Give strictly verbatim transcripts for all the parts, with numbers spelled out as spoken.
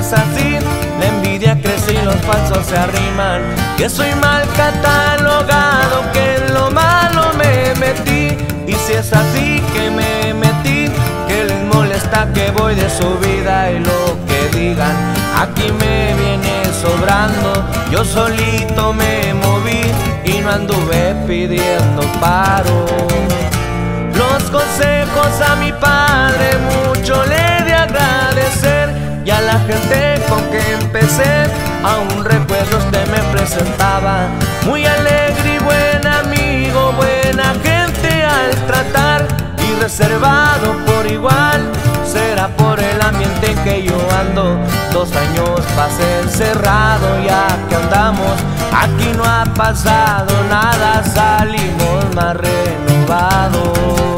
es así, la envidia crece y los falsos se arriman. Que soy mal catalogado, que en lo malo me metí. Y si es así que me metí, que les molesta que voy de subida. Y lo que digan, aquí me viene sobrando. Yo solito me moví y no anduve pidiendo paro. Los consejos a mi padre mucho le de agradecer. Y a la gente con que empecé, aún recuerdo usted me presentaba. Muy alegre y buen amigo, buena gente al tratar. Y reservado por igual, será por el ambiente en que yo ando. Dos años pasé encerrado, ya que andamos, aquí no ha pasado nada, salimos más renovados.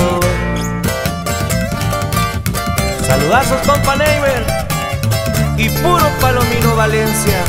Saludazos, compa Neighbor, y puro Palomino Valencia.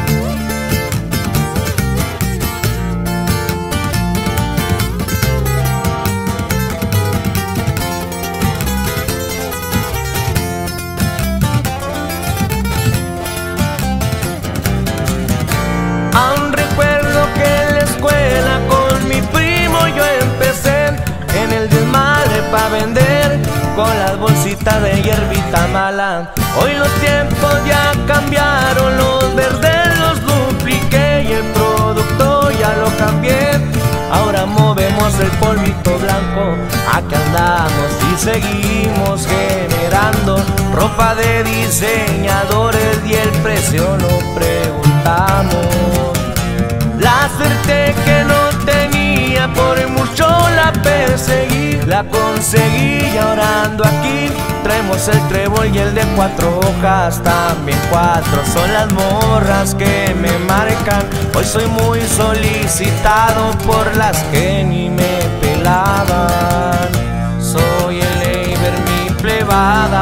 Aún recuerdo que en la escuela con mi primo yo empecé en el desmadre pa' vender con las bolsitas de hierbita mala. Hoy los tiempos ya cambiaron, los verdes los dupliqué y el producto ya lo cambié. Ahora movemos el polvito blanco, aquí andamos y seguimos generando ropa de diseñadores y el precio no preguntamos. La suerte que no tenía, por mucho la perseguí, la conseguí y ahora ando aquí. Traemos el trébol y el de cuatro hojas, también cuatro son las morras que me marcan. Hoy soy muy solicitado por las que ni me pelaban. Soy el Neighbor, mi plebada.